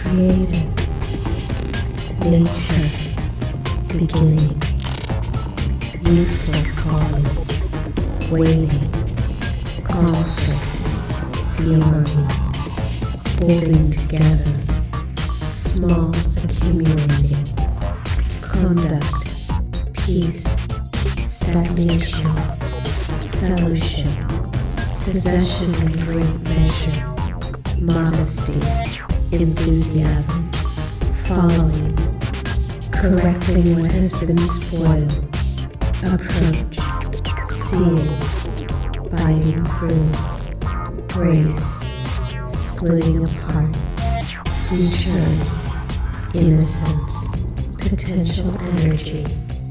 created, nature, beginning, youthful folly, waiting, conflict, the army, holding together, small accumulating, conduct, peace, stagnation, fellowship, possession in great measure, modesty, enthusiasm, following, correcting what has been spoiled, approach, seeing, biting through, grace, splitting apart, return, innocence, potential energy,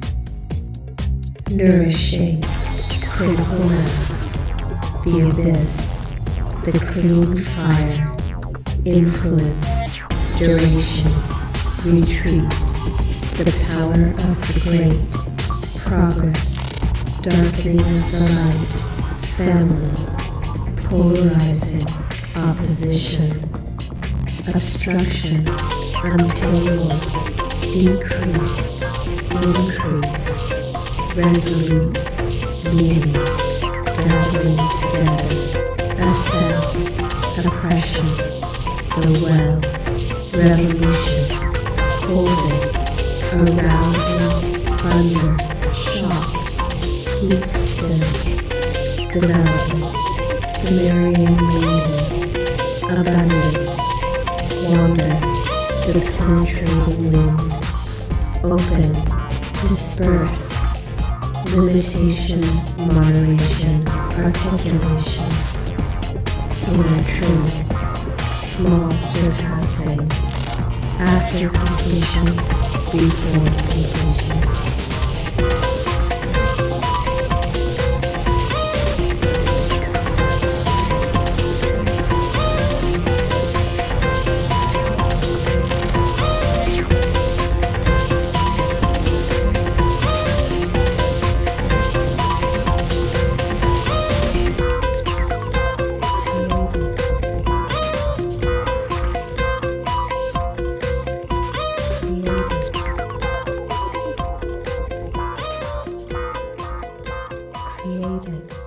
nourishing, critical mass, the abyss, the clean fire, influence, duration, retreat, the power of the great, progress, darkening of the light, family, polarizing, opposition, obstruction, untangle, decrease, increase, resolute, meaning, gathering together, ascent, oppression, the well, revolution, holding, arousing, thunder, shock, keep still, development, the marrying maiden, abundance, wander, the penetrating wind, open, disperse, limitation, moderation, articulation, inner truth, small surpassing, after completion, before completion. Created.